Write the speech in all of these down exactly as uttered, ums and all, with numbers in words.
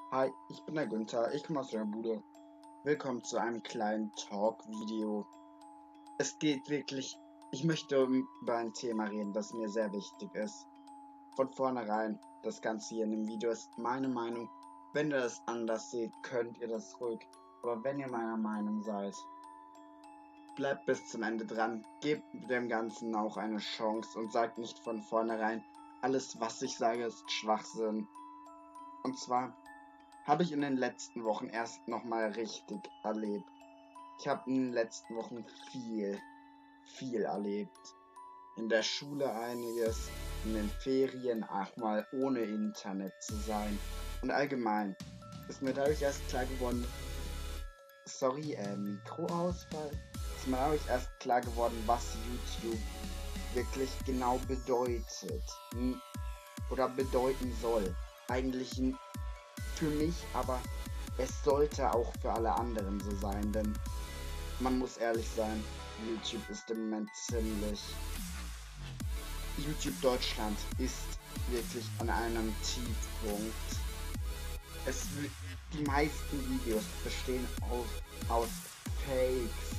Hi, ich bin der Günther, ich komme aus der Bude. Willkommen zu einem kleinen Talk-Video. Es geht wirklich, ich möchte um- über ein Thema reden, das mir sehr wichtig ist. Von vornherein, das Ganze hier in dem Video ist meine Meinung. Wenn ihr das anders seht, könnt ihr das ruhig. Aber wenn ihr meiner Meinung seid, bleibt bis zum Ende dran. Gebt dem Ganzen auch eine Chance und sagt nicht von vornherein, alles was ich sage ist Schwachsinn. Und zwar habe ich in den letzten Wochen erst nochmal richtig erlebt. Ich habe in den letzten Wochen viel, viel erlebt. In der Schule einiges, in den Ferien auch mal ohne Internet zu sein. Und allgemein ist mir dadurch erst klar geworden, sorry, äh, Mikroausfall, ist mir dadurch erst klar geworden, was YouTube wirklich genau bedeutet. Oder bedeuten soll. Eigentlich für mich, aber es sollte auch für alle anderen so sein, denn man muss ehrlich sein, YouTube ist im Moment ziemlich... YouTube Deutschland ist wirklich an einem Tiefpunkt. Es die meisten Videos bestehen aus, aus Fakes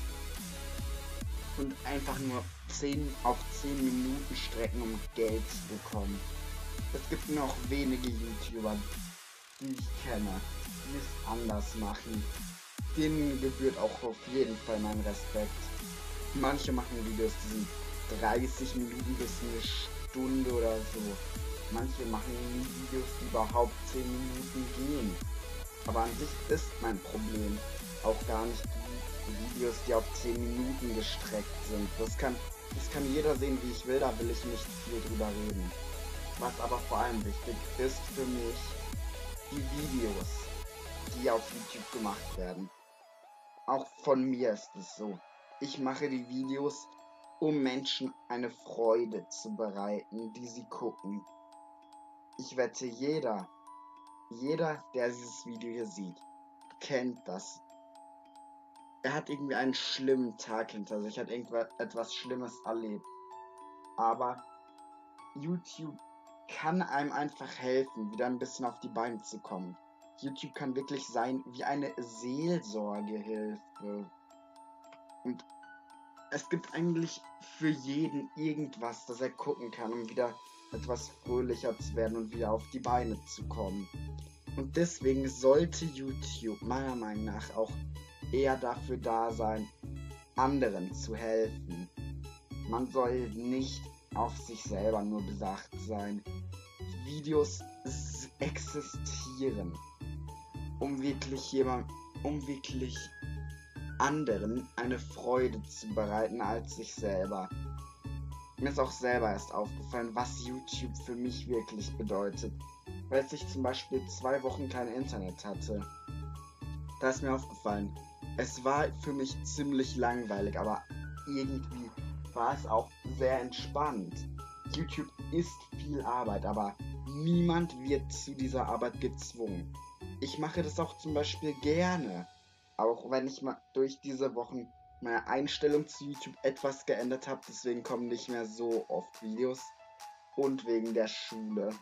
und einfach nur zehn auf zehn Minuten Strecken, um Geld zu bekommen. Es gibt noch wenige YouTuber, die ich kenne, die es anders machen. Denen gebührt auch auf jeden Fall mein Respekt. Manche machen Videos, die sind dreißig Minuten bis eine Stunde oder so. Manche machen Videos, die überhaupt zehn Minuten gehen. Aber an sich ist mein Problem auch gar nicht die Videos, die auf zehn Minuten gestreckt sind. Das kann, das kann jeder sehen, wie ich will, da will ich nicht viel drüber reden. Was aber vor allem wichtig ist für mich, die Videos, die auf YouTube gemacht werden. Auch von mir ist es so. Ich mache die Videos, um Menschen eine Freude zu bereiten, die sie gucken. Ich wette, jeder, jeder, der dieses Video hier sieht, kennt das. Er hat irgendwie einen schlimmen Tag hinter sich, hat irgendetwas Schlimmes erlebt. Aber YouTube kann einem einfach helfen, wieder ein bisschen auf die Beine zu kommen. YouTube kann wirklich sein wie eine Seelsorgehilfe. Und es gibt eigentlich für jeden irgendwas, das er gucken kann, um wieder etwas fröhlicher zu werden und wieder auf die Beine zu kommen. Und deswegen sollte YouTube meiner Meinung nach auch eher dafür da sein, anderen zu helfen. Man soll nicht auf sich selber nur bedacht sein. Videos existieren, um wirklich jemand, um wirklich anderen eine Freude zu bereiten als sich selber. Mir ist auch selber erst aufgefallen, was YouTube für mich wirklich bedeutet. Als ich zum Beispiel zwei Wochen kein Internet hatte, da ist mir aufgefallen, es war für mich ziemlich langweilig, aber irgendwie war es auch sehr entspannt. YouTube ist viel Arbeit, aber niemand wird zu dieser Arbeit gezwungen. Ich mache das auch zum Beispiel gerne, auch wenn ich mal durch diese Wochen meine Einstellung zu YouTube etwas geändert habe, deswegen kommen nicht mehr so oft Videos und wegen der Schule.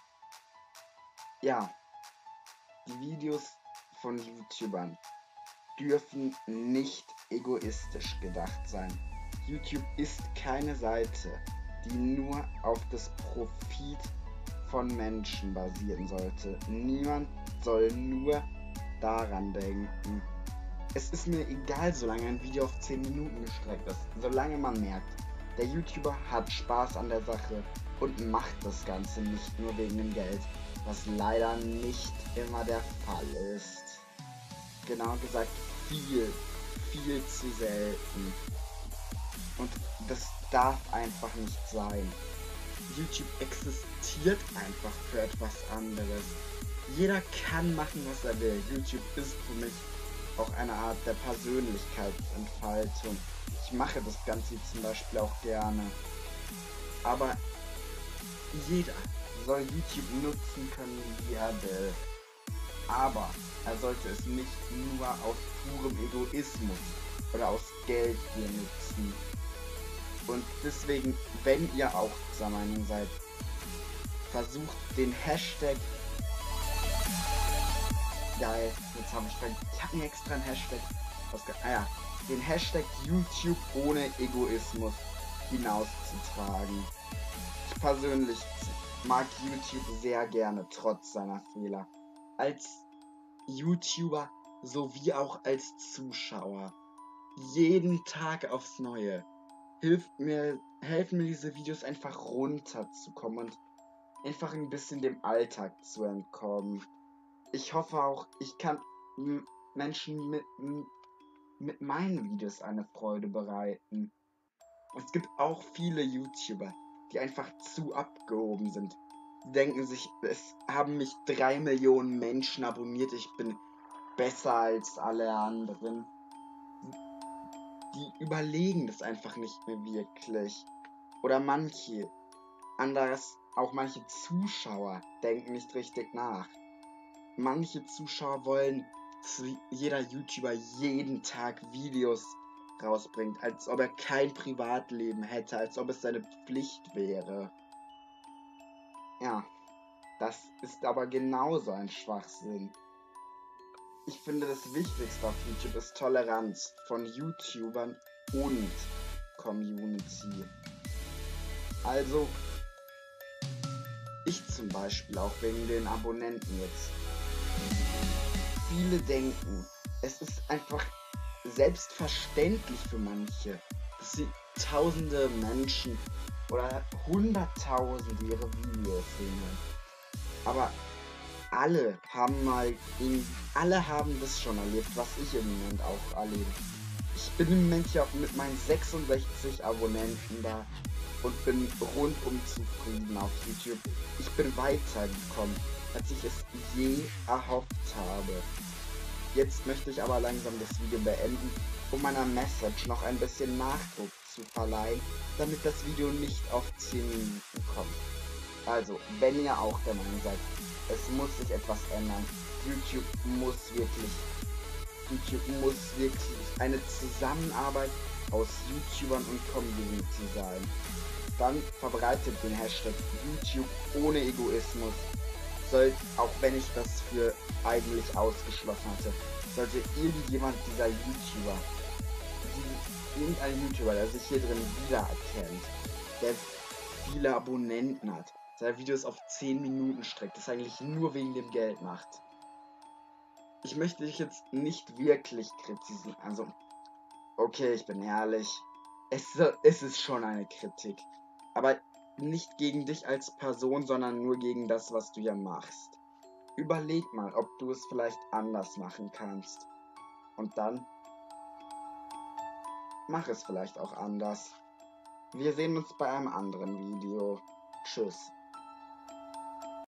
Ja, die Videos von YouTubern dürfen nicht egoistisch gedacht sein. YouTube ist keine Seite, die nur auf das Profit von Menschen basieren sollte. Niemand soll nur daran denken. Es ist mir egal, solange ein Video auf zehn Minuten gestreckt ist. Solange man merkt, der YouTuber hat Spaß an der Sache und macht das Ganze nicht nur wegen dem Geld, was leider nicht immer der Fall ist. Genau gesagt, viel, viel zu selten. Und das darf einfach nicht sein. YouTube existiert einfach für etwas anderes. Jeder kann machen, was er will. YouTube ist für mich auch eine Art der Persönlichkeitsentfaltung. Ich mache das Ganze zum Beispiel auch gerne. Aber jeder soll YouTube nutzen können, wie er will. Aber er sollte es nicht nur aus purem Egoismus oder aus Geldgier nutzen. Und deswegen, wenn ihr auch dieser Meinung seid, versucht den Hashtag geil. Jetzt habe ich ver- Ich habe mir extra einen Hashtag ausge... Ah ja, den Hashtag YouTube ohne Egoismus hinauszutragen. Ich persönlich mag YouTube sehr gerne, trotz seiner Fehler. Als YouTuber sowie auch als Zuschauer. Jeden Tag aufs Neue. Hilft mir, helfen mir diese Videos einfach runterzukommen und einfach ein bisschen dem Alltag zu entkommen. Ich hoffe auch, ich kann m- Menschen mit, m- mit meinen Videos eine Freude bereiten. Es gibt auch viele YouTuber, die einfach zu abgehoben sind. Die denken sich, es haben mich drei Millionen Menschen abonniert, ich bin besser als alle anderen. Die überlegen das einfach nicht mehr wirklich. Oder manche, anders auch manche Zuschauer denken nicht richtig nach. Manche Zuschauer wollen, dass jeder YouTuber jeden Tag Videos rausbringt, als ob er kein Privatleben hätte, als ob es seine Pflicht wäre. Ja, das ist aber genauso ein Schwachsinn. Ich finde, das Wichtigste auf YouTube ist Toleranz von YouTubern und Community. Also, ich zum Beispiel auch wegen den Abonnenten jetzt. Viele denken, es ist einfach selbstverständlich für manche, dass sie tausende Menschen oder hunderttausende ihre Videos sehen. Aber alle haben mal, alle haben das schon erlebt, was ich im Moment auch erlebe. Ich bin im Moment ja mit meinen sechsundsechzig Abonnenten da und bin rundum zufrieden auf YouTube. Ich bin weitergekommen, als ich es je erhofft habe. Jetzt möchte ich aber langsam das Video beenden, um meiner Message noch ein bisschen Nachdruck zu verleihen, damit das Video nicht auf zehn Minuten kommt. Also, wenn ihr auch der Meinung seid, es muss sich etwas ändern, YouTube muss wirklich, YouTube muss wirklich eine Zusammenarbeit aus YouTubern und Community sein, dann verbreitet den Hashtag YouTube ohne Egoismus. Soll, auch wenn ich das für eigentlich ausgeschlossen hatte, sollte irgendjemand dieser YouTuber, die, irgendein YouTuber, der sich hier drin wiedererkennt, der viele Abonnenten hat, seine Videos auf zehn Minuten streckt, das eigentlich nur wegen dem Geld macht. Ich möchte dich jetzt nicht wirklich kritisieren, also, okay, ich bin ehrlich, es, es ist schon eine Kritik, aber nicht gegen dich als Person, sondern nur gegen das, was du ja machst. Überleg mal, ob du es vielleicht anders machen kannst. Und dann mach es vielleicht auch anders. Wir sehen uns bei einem anderen Video. Tschüss.